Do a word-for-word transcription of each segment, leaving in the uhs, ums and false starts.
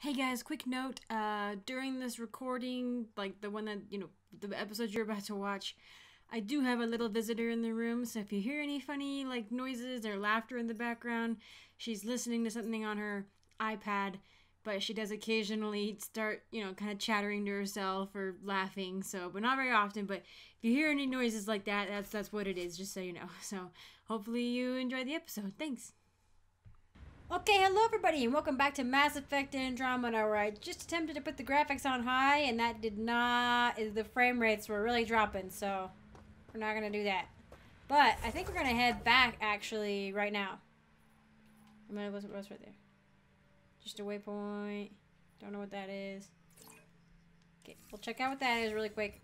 Hey guys, quick note, uh, during this recording, like the one that, you know, the episode you're about to watch, I do have a little visitor in the room, so if you hear any funny, like, noises or laughter in the background, she's listening to something on her iPad, but she does occasionally start, you know, kind of chattering to herself or laughing, so, but not very often, but if you hear any noises like that, that's, that's what it is, just so you know. So, hopefully you enjoy the episode. Thanks! Okay, hello everybody, and welcome back to Mass Effect Andromeda, where I just attempted to put the graphics on high, and that did not, the frame rates were really dropping, so we're not going to do that. But I think we're going to head back, actually, right now. I'm going to, what's, what's right there? Just a waypoint. Don't know what that is. Okay, we'll check out what that is really quick.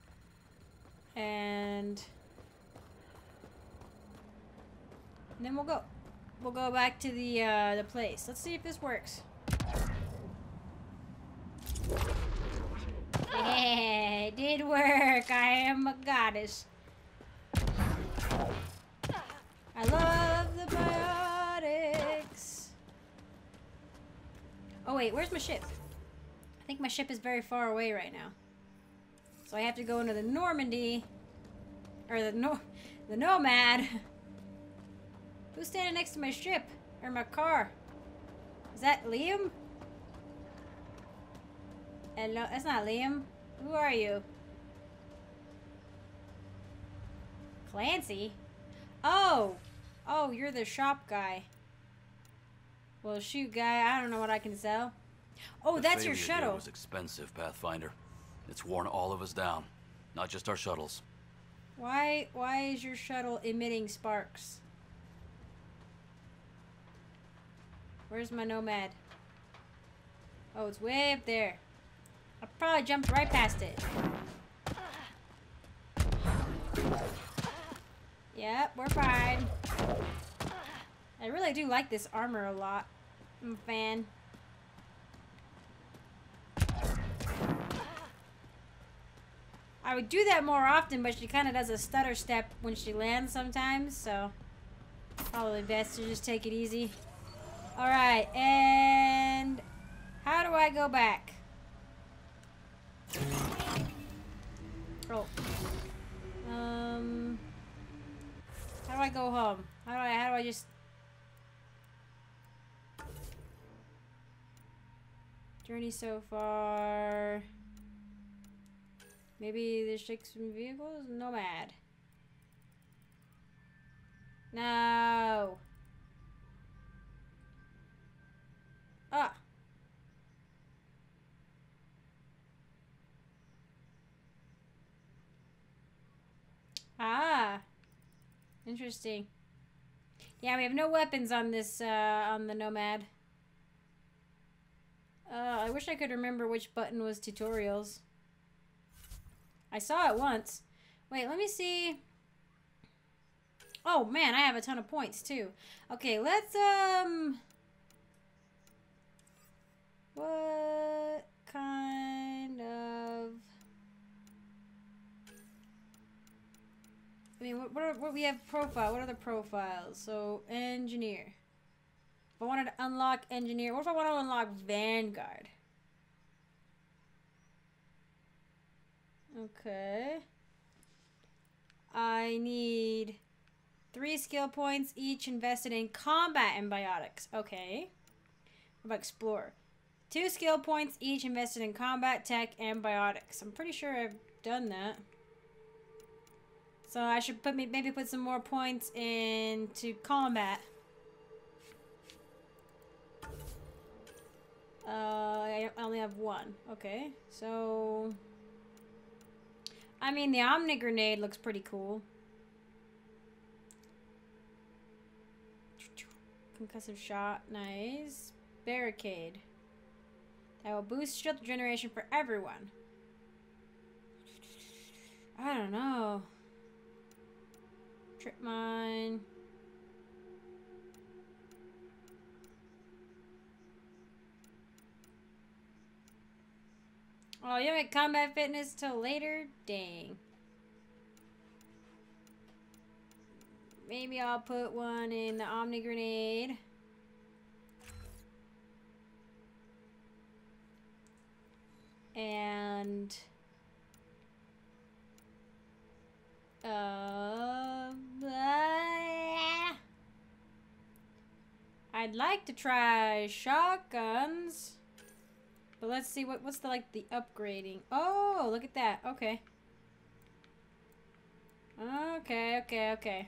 And, and then we'll go. We'll go back to the uh, the place. Let's see if this works. Yeah, it did work. I am a goddess. I love the biotics. Oh wait, where's my ship? I think my ship is very far away right now. So I have to go into the Normandy, or the no, the Nomad. Who's standing next to my ship? Or my car? Is that Liam? Hello? That's not Liam. Who are you? Clancy? Oh! Oh, you're the shop guy. Well, shoot, guy. I don't know what I can sell. Oh, the that's your failure shuttle. Here was expensive, Pathfinder. It's worn all of us down. Not just our shuttles. Why, why is your shuttle emitting sparks? Where's my Nomad? Oh, it's way up there. I probably jumped right past it. Yep, we're fine. I really do like this armor a lot. I'm a fan. I would do that more often, but she kind of does a stutter step when she lands sometimes, so probably best to just take it easy. Alright, and how do I go back? Oh. Um How do I go home? How do I how do I just journey so far? Maybe there's six vehicles? Nomad. No. Ah. Ah. Interesting. Yeah, we have no weapons on this, uh, on the Nomad. Uh, I wish I could remember which button was tutorials. I saw it once. Wait, let me see. Oh, man, I have a ton of points, too. Okay, let's, um... what kind of... I mean, what, what, are, what we have profile. What are the profiles? So, engineer. If I wanted to unlock engineer, what if I want to unlock Vanguard? Okay. I need three skill points, each invested in combat and biotics. Okay. What about Explorer? Two skill points, each invested in combat, tech, and biotics. I'm pretty sure I've done that. So I should put me maybe put some more points into combat. Uh, I only have one. Okay, so I mean the Omni Grenade looks pretty cool. Concussive shot, nice. Barricade. That will boost shield generation for everyone. I don't know. Trip mine. Oh, you don't get combat fitness till later? Dang. Maybe I'll put one in the Omni Grenade. I'd like to try shotguns. But let's see what what's the like the upgrading. Oh, look at that. Okay. Okay, okay, okay.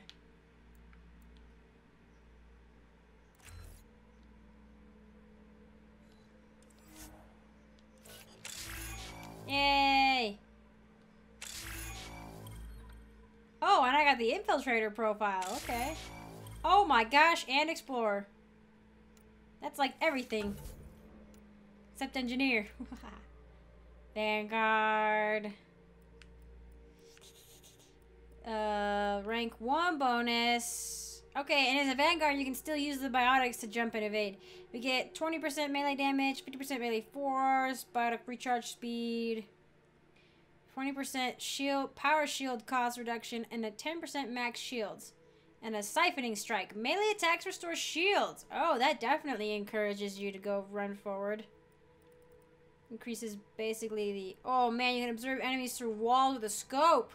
Yay! Oh, and I got the infiltrator profile. Okay. Oh my gosh, and explorer. That's like everything. Except engineer. Vanguard. Uh, rank one bonus. Okay, and as a Vanguard, you can still use the biotics to jump and evade. We get twenty percent melee damage, fifty percent melee force, biotic recharge speed, twenty percent shield, power shield cost reduction, and a ten percent max shields. And a siphoning strike. Melee attacks restore shields. Oh, that definitely encourages you to go run forward. Increases basically the... Oh man, you can observe enemies through walls with a scope.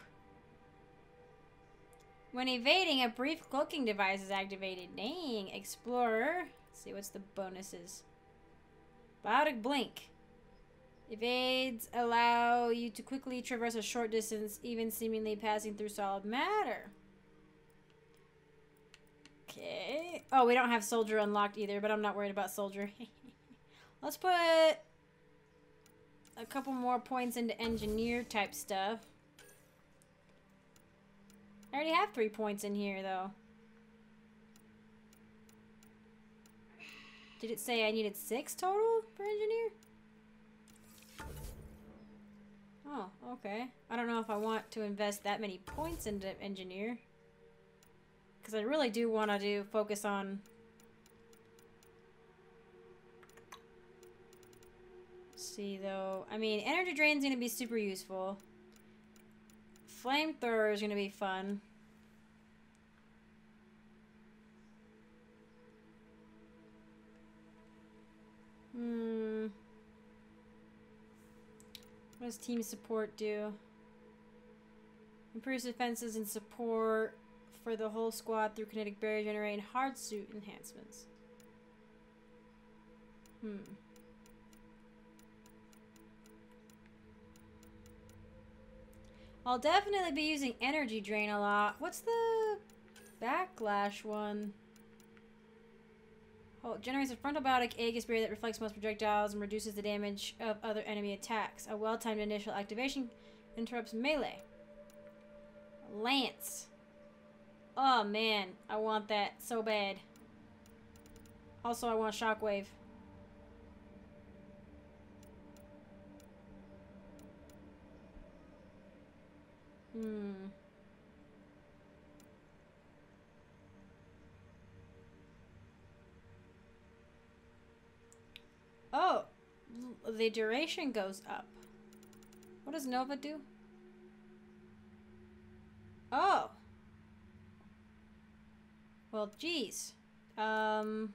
When evading, a brief cloaking device is activated. Dang, Explorer. Let's see, what's the bonuses? Biotic Blink. Evades allow you to quickly traverse a short distance, even seemingly passing through solid matter. Okay. Oh, we don't have Soldier unlocked either, but I'm not worried about Soldier. Let's put a couple more points into Engineer type stuff. I already have three points in here, though. Did it say I needed six total for Engineer? Oh, okay. I don't know if I want to invest that many points into Engineer. Because I really do want to do focus on... Let's see, though. I mean, Energy Drain's going to be super useful. Flamethrower is going to be fun. Hmm. What does team support do? Improves defenses and support for the whole squad through kinetic barrier generating hard suit enhancements. Hmm. I'll definitely be using Energy Drain a lot. What's the Backlash one? Oh, it generates a frontal biotic Aegis barrier that reflects most projectiles and reduces the damage of other enemy attacks. A well-timed initial activation interrupts melee. Lance. Oh man, I want that so bad. Also, I want Shockwave. Hmm. Oh, the duration goes up. What does Nova do? Oh. Well, geez. Um...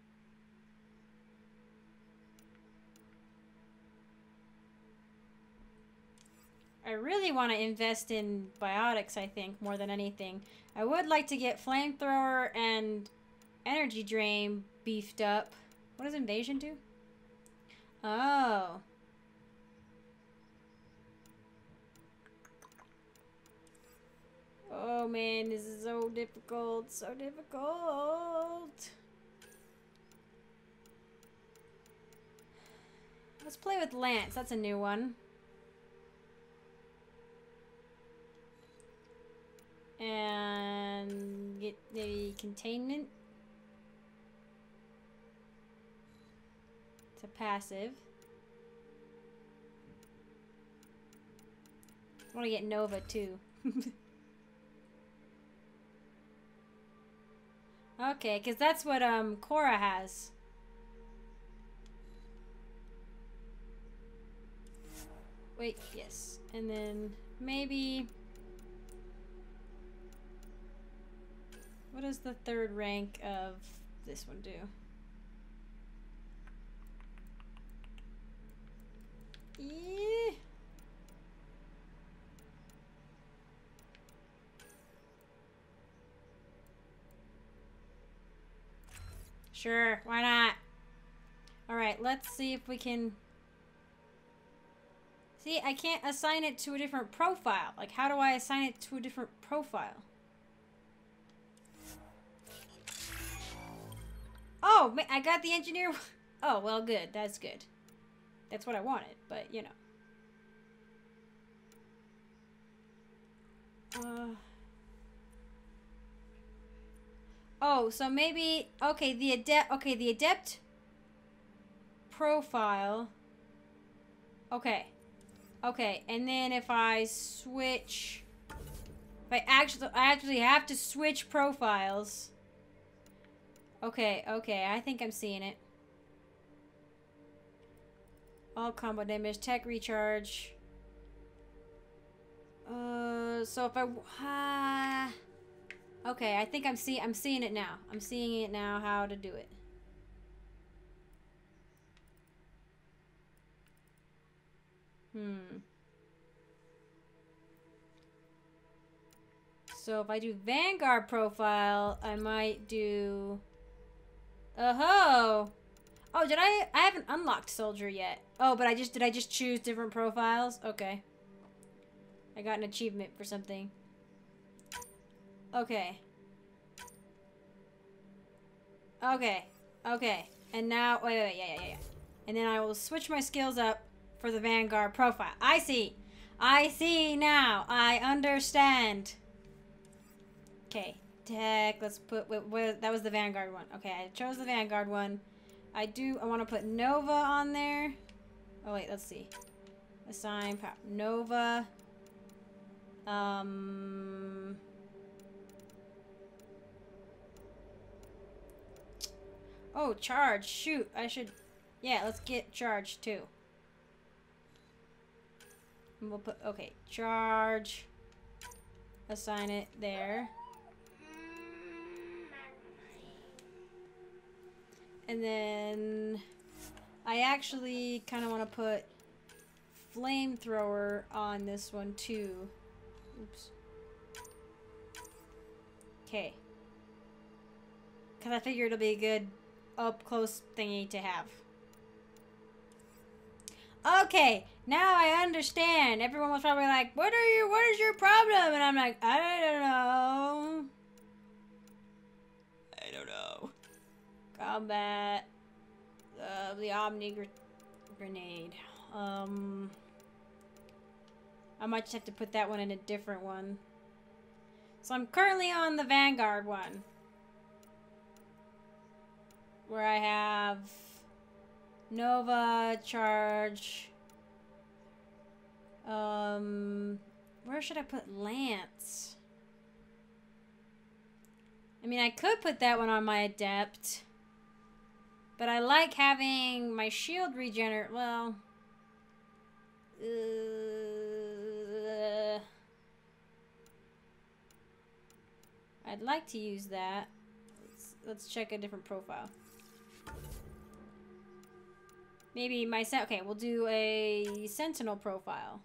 I really want to invest in biotics, I think, more than anything. I would like to get Flamethrower and Energy Drain beefed up. What does Invasion do? Oh. Oh man, this is so difficult, so difficult. Let's play with Lance, that's a new one. And get maybe containment. It's a passive. I want to get Nova too. Okay, because that's what um Cora has. Wait, yes. And then maybe... What does the third rank of this one do? Yeah. Sure, why not? Alright, let's see if we can... See, I can't assign it to a different profile. Like, how do I assign it to a different profile? Oh, I got the engineer... Oh, well, good. That's good. That's what I wanted, but, you know. Uh... Oh, so maybe... Okay, the adept... Okay, the adept profile... Okay. Okay, and then if I switch... If I actually... I actually have to switch profiles... Okay, okay, I think I'm seeing it. All combo damage, tech recharge. Uh, so if I, uh, okay, I think I'm see, I'm seeing it now. I'm seeing it now. How to do it? Hmm. So if I do Vanguard profile, I might do. Oh-ho! Oh, did I... I haven't unlocked Soldier yet. Oh, but I just... Did I just choose different profiles? Okay. I got an achievement for something. Okay. Okay. Okay. And now... Wait, wait, wait. Yeah, yeah, yeah, yeah. And then I will switch my skills up for the Vanguard profile. I see. I see now. I understand. Okay. Tech, let's put, wait, wait, that was the Vanguard one. Okay, I chose the Vanguard one. I do, I want to put Nova on there. Oh, wait, let's see. Assign, power, Nova. Um. Oh, charge, shoot, I should, yeah, let's get charge too. And we'll put, okay, charge. Assign it there. And then I actually kind of want to put flamethrower on this one too. Oops. Okay. Because I figured it'll be a good up close thingy to have. Okay, now I understand. Everyone was probably like, "What are you? What is your problem?" And I'm like, "I don't know. I don't know." Combat. Uh, the Omni gr grenade. Um, I might just have to put that one in a different one. So I'm currently on the Vanguard one, where I have Nova, charge. Um, where should I put Lance? I mean, I could put that one on my Adept. But I like having my shield regenerate. Well, uh, I'd like to use that. Let's, let's check a different profile. Maybe my set. Okay, we'll do a Sentinel profile.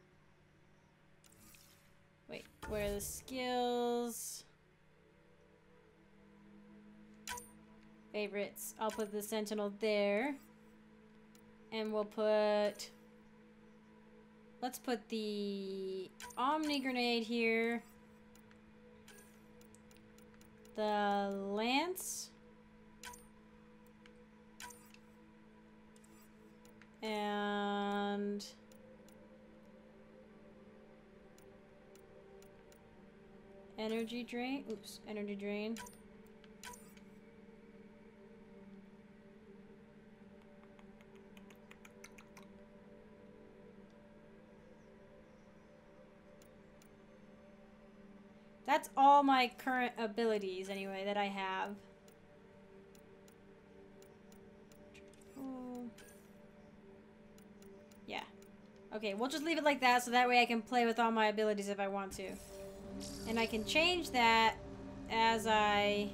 Wait, where are the skills? Favorites. I'll put the Sentinel there. And we'll put... Let's put the Omni Grenade here. The Lance. And... Energy Drain. Oops, Energy Drain. That's all my current abilities, anyway, that I have. Oh. Yeah. Okay, we'll just leave it like that, so that way I can play with all my abilities if I want to. And I can change that as I...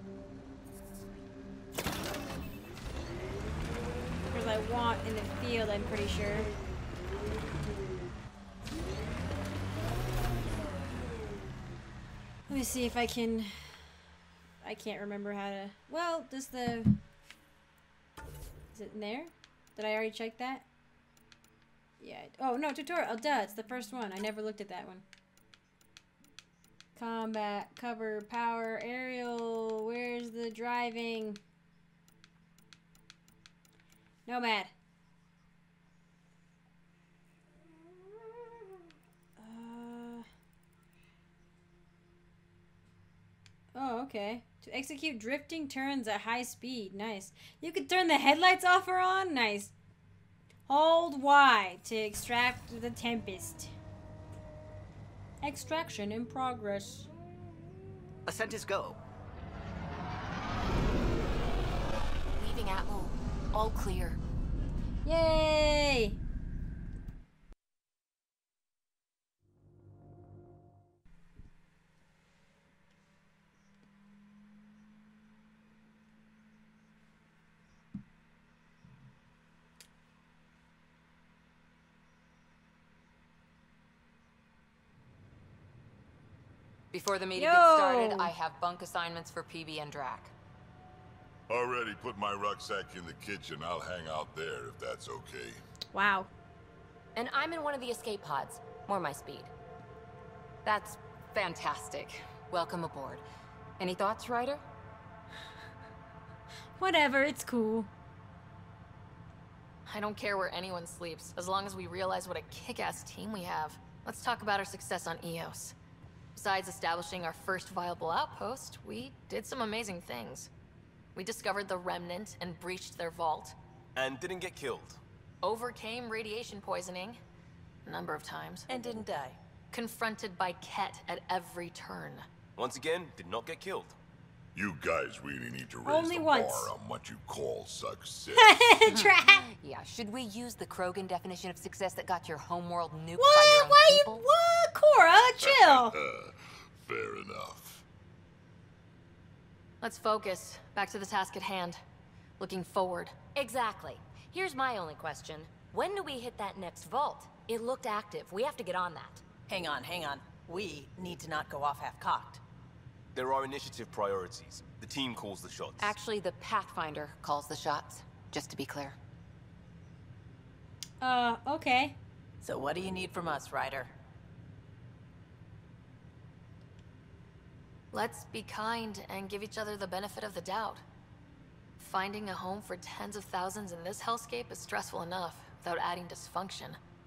As I want in the field, I'm pretty sure. Let me see if I can... I I can't remember how to... Well, does the... Is it in there? Did I already check that? Yeah. Oh, no, tutorial. Oh, duh. It's the first one. I never looked at that one. Combat, cover, power, aerial. Where's the driving? Nomad. Uh... Oh, okay. To execute drifting turns at high speed. Nice. You could turn the headlights off or on? Nice. Hold Y to extract the Tempest. Extraction in progress. Ascent is go. Leaving Atmo. All clear. Yay! Before the meeting Yo! gets started, I have bunk assignments for P B and Drac. Already put my rucksack in the kitchen. I'll hang out there if that's okay. Wow. And I'm in one of the escape pods. More my speed. That's fantastic. Welcome aboard. Any thoughts, Ryder? Whatever, it's cool. I don't care where anyone sleeps, as long as we realize what a kick-ass team we have. Let's talk about our success on Eos. Besides establishing our first viable outpost, we did some amazing things. We discovered the Remnant and breached their vault. And didn't get killed. Overcame radiation poisoning. A number of times. And didn't die. Confronted by Ket at every turn. Once again, did not get killed. You guys really need to raise Only the once. bar on what you call success. Trap. Yeah, should we use the Krogan definition of success that got your homeworld nuked by your What? own Why you... people? What? Cora, chill. Fair enough. Let's focus. Back to the task at hand. Looking forward. Exactly. Here's my only question. When do we hit that next vault? It looked active. We have to get on that. Hang on, hang on. We need to not go off half-cocked. There are initiative priorities. The team calls the shots. Actually, the Pathfinder calls the shots, just to be clear. Uh, okay. So what do you need from us, Ryder? Let's be kind and give each other the benefit of the doubt. Finding a home for tens of thousands in this hellscape is stressful enough, without adding dysfunction.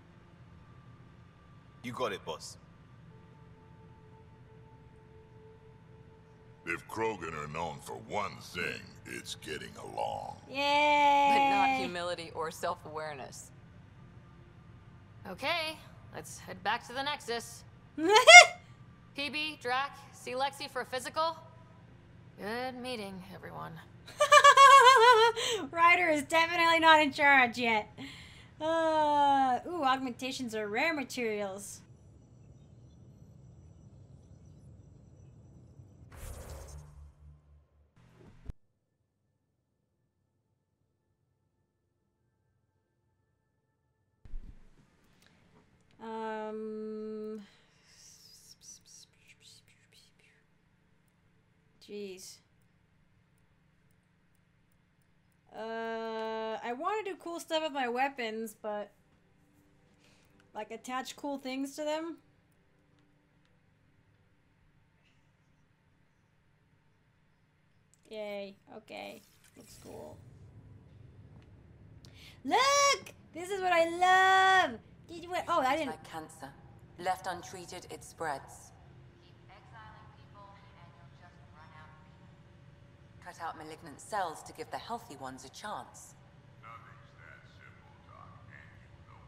You got it, boss. If Krogan are known for one thing, it's getting along. Yay! But not humility or self-awareness. Okay, let's head back to the Nexus. P B, Drac, see Lexi for a physical? Good meeting, everyone. Ryder is definitely not in charge yet. Uh, ooh, augmentations are rare materials. Um, jeez. Uh, I want to do cool stuff with my weapons, but like attach cool things to them. Yay. Okay. Looks cool. Look! This is what I love! Did you what? Oh, I didn't. Like cancer. Left untreated, it spreads. Keep exiling people and you'll just run out of people. Cut out malignant cells to give the healthy ones a chance. Nothing's that simple, Doc, and you know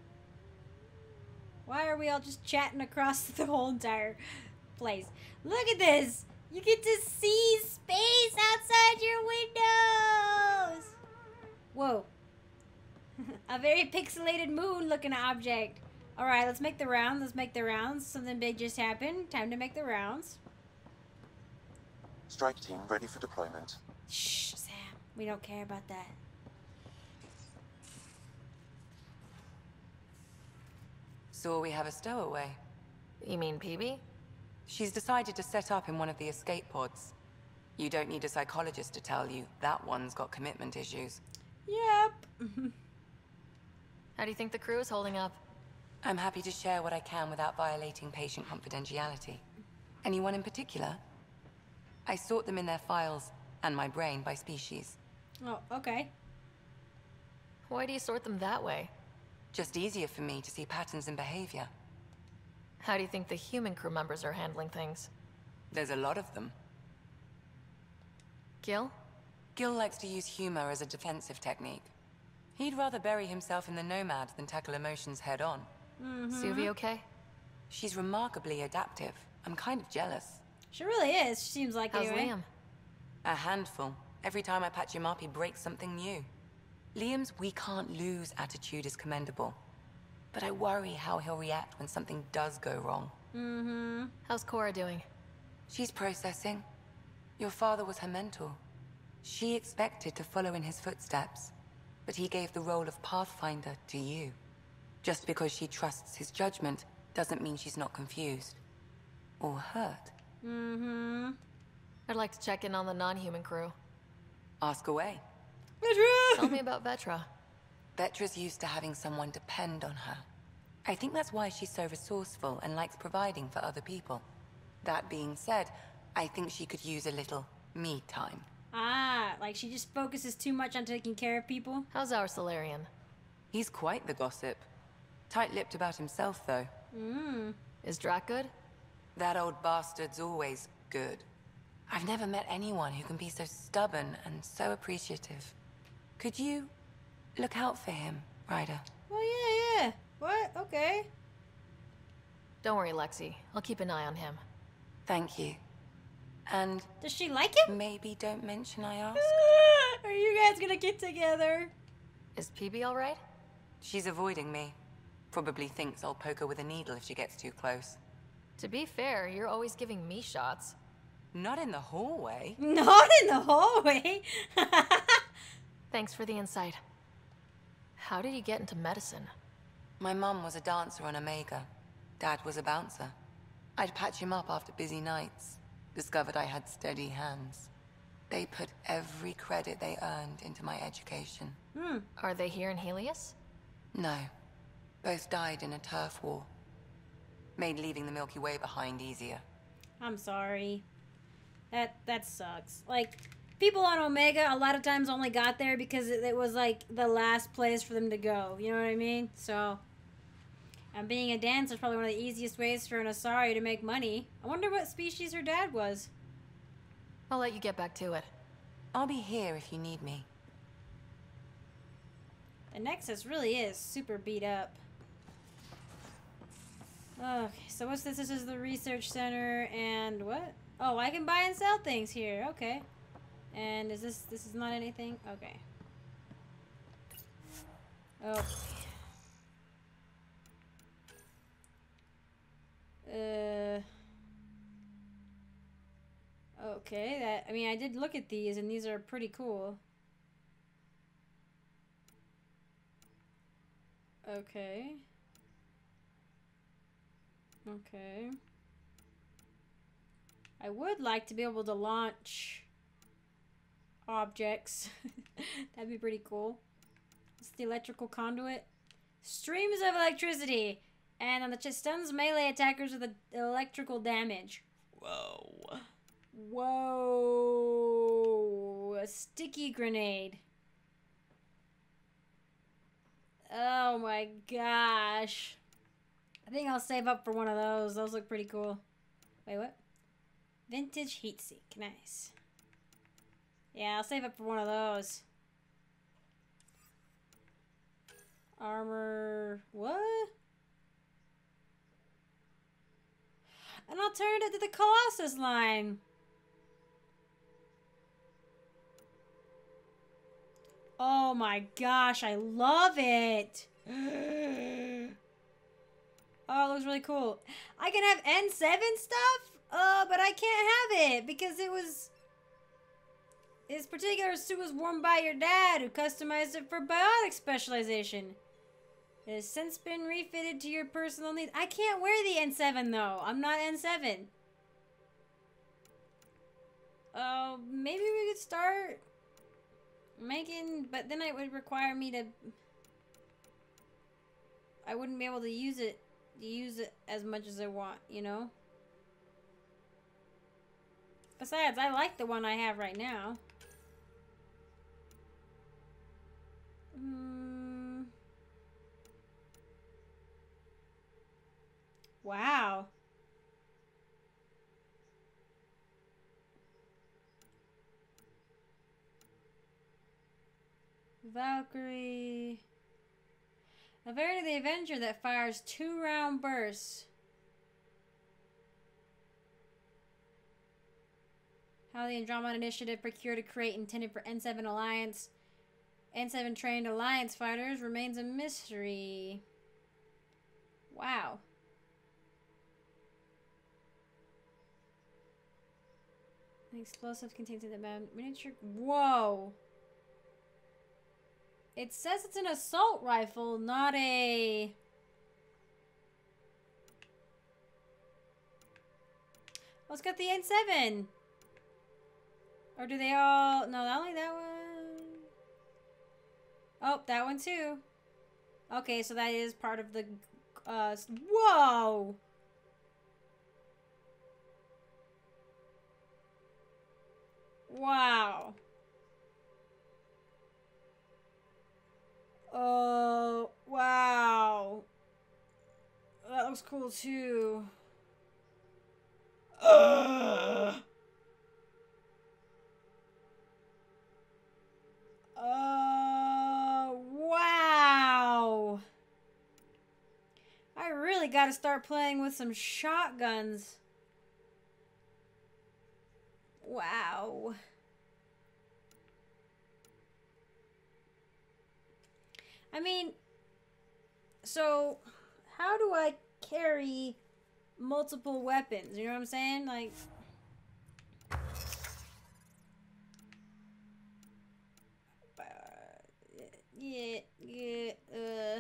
it. Why are we all just chatting across the whole entire place? Look at this! You get to see space outside your windows! Whoa. A very pixelated moon-looking object. Alright, let's make the rounds. Let's make the rounds. Something big just happened. Time to make the rounds. Strike team ready for deployment. Shh, Sam. We don't care about that. So we have a stowaway. You mean P B? She's decided to set up in one of the escape pods. You don't need a psychologist to tell you that one's got commitment issues. Yep. How do you think the crew is holding up? I'm happy to share what I can without violating patient confidentiality. Anyone in particular? I sort them in their files and my brain by species. Oh, okay. Why do you sort them that way? Just easier for me to see patterns in behavior. How do you think the human crew members are handling things? There's a lot of them. Gil? Gil likes to use humor as a defensive technique. He'd rather bury himself in the Nomad than tackle emotions head on. Mm-hmm. Suvi okay? She's remarkably adaptive. I'm kind of jealous. She really is. She seems like How's anyway. Liam? A handful. Every time I patch him up, he breaks something new. Liam's we can't lose attitude is commendable. But I worry how he'll react when something does go wrong. Mm-hmm. How's Cora doing? She's processing. Your father was her mentor. She expected to follow in his footsteps, but he gave the role of Pathfinder to you. Just because she trusts his judgment doesn't mean she's not confused. Or hurt. Mm-hmm. I'd like to check in on the non-human crew. Ask away. Tell me about Vetra. Vetra's used to having someone depend on her. I think that's why she's so resourceful and likes providing for other people. That being said, I think she could use a little me time. Ah, like she just focuses too much on taking care of people? How's our Solarian? He's quite the gossip. Tight-lipped about himself, though. Mm. Is Drac good? That old bastard's always good. I've never met anyone who can be so stubborn and so appreciative. Could you look out for him, Ryder? Oh, yeah, yeah. What? Okay. Don't worry, Lexi. I'll keep an eye on him. Thank you. And does she like him? Maybe don't mention I asked. Are you guys gonna get together? Is P B all right? She's avoiding me. Probably thinks I'll poke her with a needle if she gets too close. To be fair, you're always giving me shots. Not in the hallway. Not in the hallway? Thanks for the insight. How did you get into medicine? My mum was a dancer on Omega. Dad was a bouncer. I'd patch him up after busy nights. Discovered I had steady hands. They put every credit they earned into my education. Hmm. Are they here in Helios? No. Both died in a turf war. Made leaving the Milky Way behind easier. I'm sorry. That that sucks. Like, people on Omega a lot of times only got there because it, it was like the last place for them to go. You know what I mean? So, and being a dancer is probably one of the easiest ways for an Asari to make money. I wonder what species her dad was. I'll let you get back to it. I'll be here if you need me. The Nexus really is super beat up. Okay, so what's this? This is the research center, and what? Oh, I can buy and sell things here. Okay. And is this, this is not anything? Okay. Oh. Uh. Okay, that, I mean, I did look at these, and these are pretty cool. Okay. Okay. I would like to be able to launch objects. That'd be pretty cool. It's the electrical conduit. Streams of electricity. And on the chest stuns melee attackers with electrical damage. Whoa. Whoa. A sticky grenade. Oh my gosh. I think I'll save up for one of those. Those look pretty cool. Wait, what? Vintage heat seek. Nice. Yeah, I'll save up for one of those. Armor. What? An alternative to the Colossus line. Oh my gosh, I love it. Oh, it looks really cool. I can have N seven stuff, uh, but I can't have it because it was... This particular suit was worn by your dad, who customized it for biotic specialization. It has since been refitted to your personal needs. I can't wear the N seven, though. I'm not N seven. Uh, maybe we could start making, but then it would require me to. I wouldn't be able to use it, use it as much as I want, you know. Besides, I like the one I have right now. Hmm. Wow. Valkyrie. A variant of the Avenger that fires two round bursts. How the Andromeda Initiative procured a crate intended for N seven Alliance. N seven trained Alliance fighters remains a mystery. Wow. An explosive contains in the miniature. Whoa. It says it's an assault rifle, not a... Oh, it's got the N seven. Or do they all... No, only that one. Oh, that one too. Okay, so that is part of the... Uh, whoa! Wow. Oh, wow. That looks cool too. Ugh. Oh, wow. I really got to start playing with some shotguns. Wow. I mean, so how do I carry multiple weapons? You know what I'm saying? Like, uh, yeah, yeah, uh,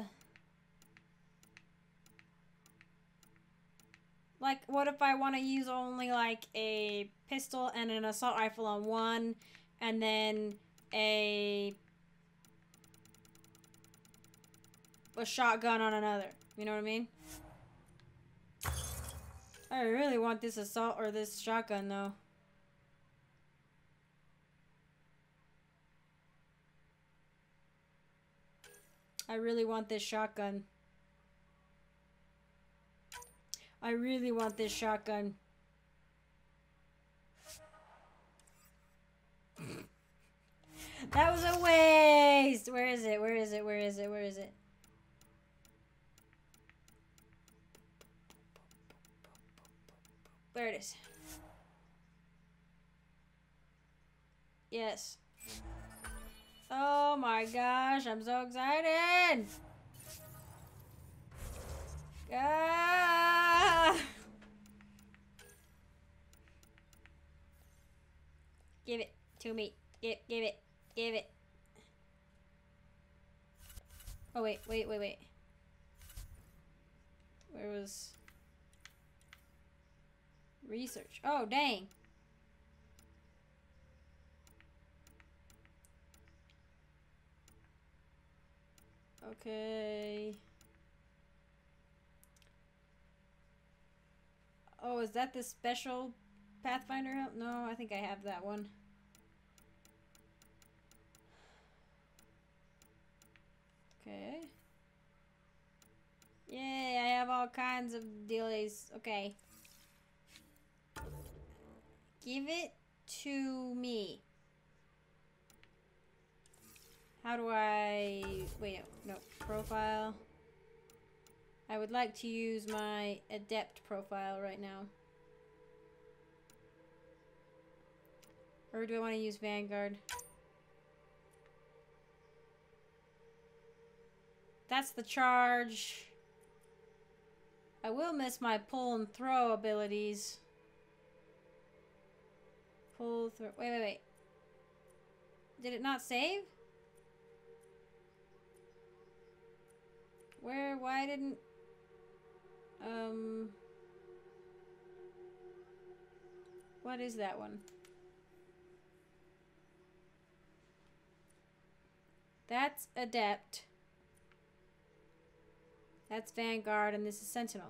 like, what if I want to use only like a pistol and an assault rifle on one, and then a a shotgun on another? You know what I mean? I really want this assault or this shotgun though. I really want this shotgun. I really want this shotgun. That was a waste. Where is it? Where is it? Where is it? Where is it? There it is. Yes. Oh my gosh, I'm so excited! Ah! Give it to me. Give, give it. Give it. Oh wait, wait, wait, wait. Where was... research? Oh, dang. Okay. Oh, is that the special Pathfinder help? No, I think I have that one. Okay. Yay, I have all kinds of dealies. Okay. Give it to me. How do I... Wait, no. Profile. I would like to use my adept profile right now. Or do I want to use Vanguard? That's the charge. I will miss my pull and throw abilities. Pull through. Wait, wait, wait. Did it not save? Where? Why didn't... Um... What is that one? That's Adept. That's Vanguard, and this is Sentinel.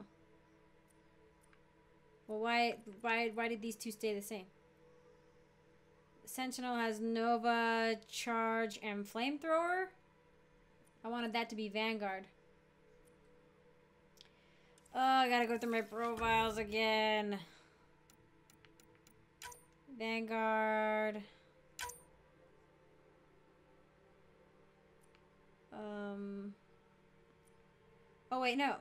Well, why, why, why did these two stay the same? Sentinel has Nova, Charge, and Flamethrower. I wanted that to be Vanguard. Oh, I gotta go through my profiles again. Vanguard. Um. Oh, wait, no.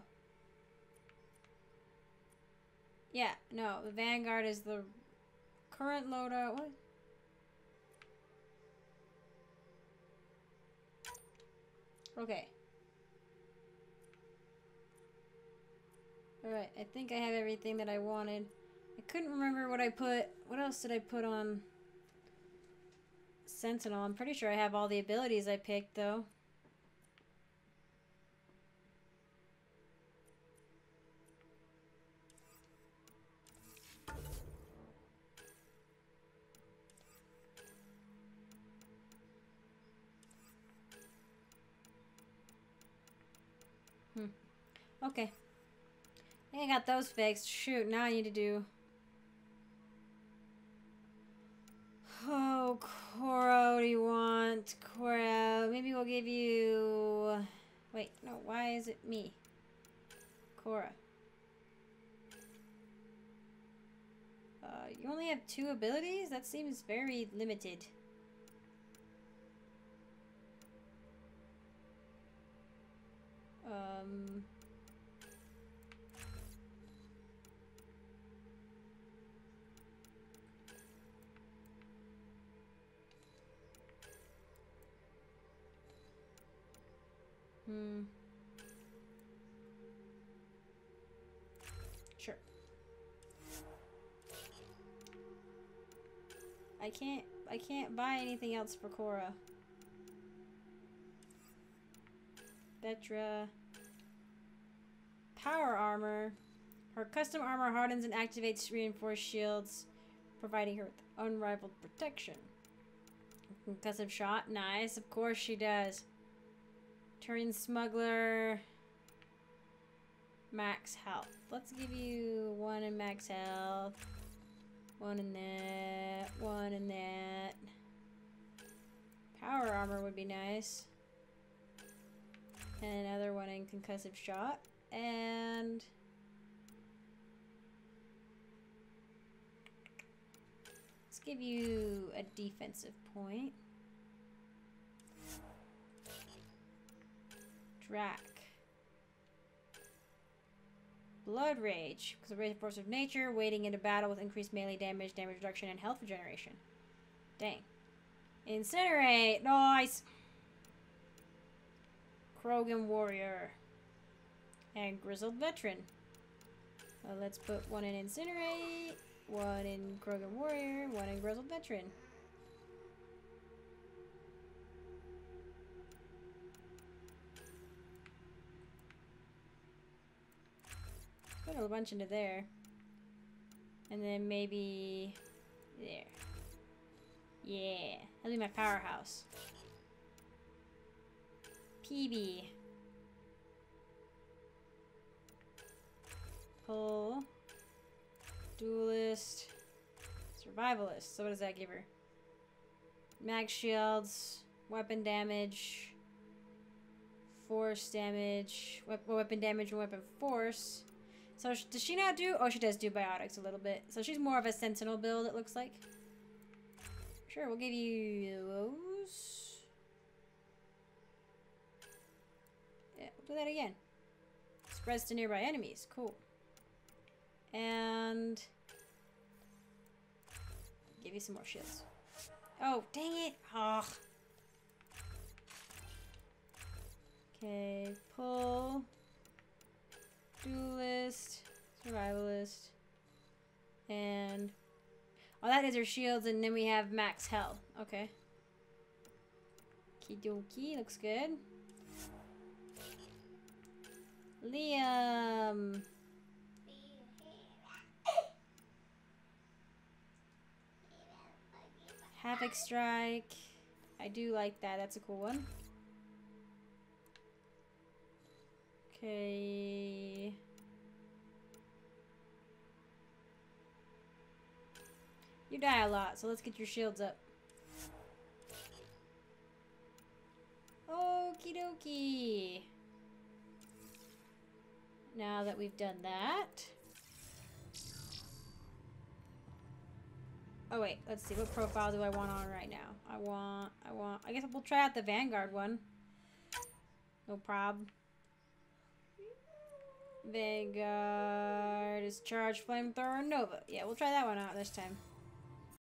Yeah, no. The Vanguard is the current loadout. What? Okay. Alright, I think I have everything that I wanted. I couldn't remember what I put. What else did I put on Sentinel? I'm pretty sure I have all the abilities I picked, though. Hmm. Okay. I think I got those fixed. Shoot, now I need to do... Oh, Cora, what do you want? Cora, maybe we'll give you... Wait, no, why is it me? Cora. Uh, you only have two abilities? That seems very limited. Um... Hmm. Sure. I can't I can't buy anything else for Cora. Vetra. Power armor. Her custom armor hardens and activates reinforced shields, providing her with unrivaled protection. Concussive shot. Nice. Of course she does. Turn smuggler. Max health. Let's give you one in max health. One in that. One in that. Power armor would be nice. And another one in concussive shot. And... let's give you a defensive point. Drac. Blood Rage. Because of the force of nature, wading into battle with increased melee damage, damage reduction, and health regeneration. Dang. Incinerate. Nice. Krogan Warrior. And Grizzled Veteran. Uh, let's put one in Incinerate, one in Krogan Warrior, one in Grizzled Veteran. Put a bunch into there. And then maybe there. Yeah. That'll be my powerhouse. P B. Pull. Duelist. Survivalist. So what does that give her? Mag shields. Weapon damage. Force damage. We weapon damage and weapon force. So sh does she not do? Oh, she does do biotics a little bit. So she's more of a sentinel build, it looks like. Sure, we'll give you those. Yeah, we'll do that again. Spreads to nearby enemies. Cool. And give you some more shields. Oh, dang it. Oh. Okay, pull. Duelist, survivalist, and oh, that is her shields, and then we have max health. Okay. Kidoki, looks good. Liam. Havoc Strike. I do like that. That's a cool one. Okay. You die a lot, so let's get your shields up. Okie dokie. Now that we've done that. Oh wait, let's see. What profile do I want on right now? I want, I want, I guess we'll try out the Vanguard one. No prob. Vanguard is charged flamethrower Nova. Yeah, we'll try that one out this time.